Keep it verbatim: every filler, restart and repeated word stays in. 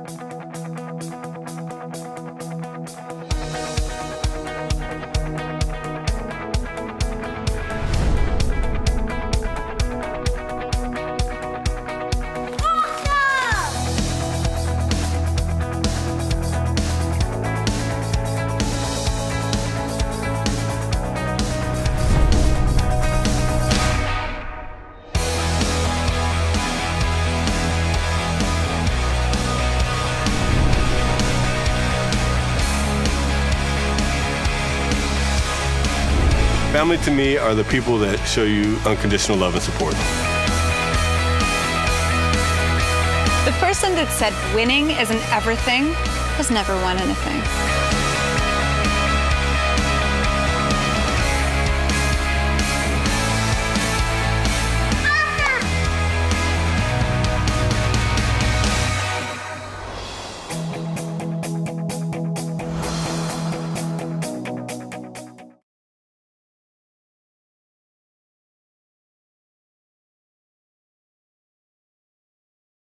Family to me are the people that show you unconditional love and support. The person that said winning isn't everything has never won anything.